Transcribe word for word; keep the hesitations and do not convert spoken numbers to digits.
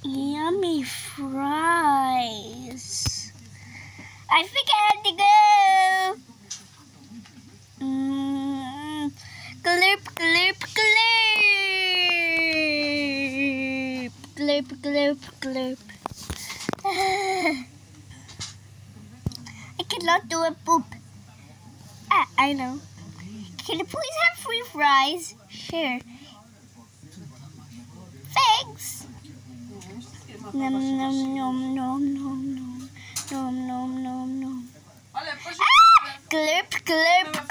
Yummy fries. I think I have to go. Mm. Glurp, glurp, glurp. Glurp, glurp, glurp. I cannot do a poop. Ah, I know. Can you please have free fries? Sure. Thanks. Nom nom nom nom nom nom nom nom nom nom. Ah! Glurp, glurp,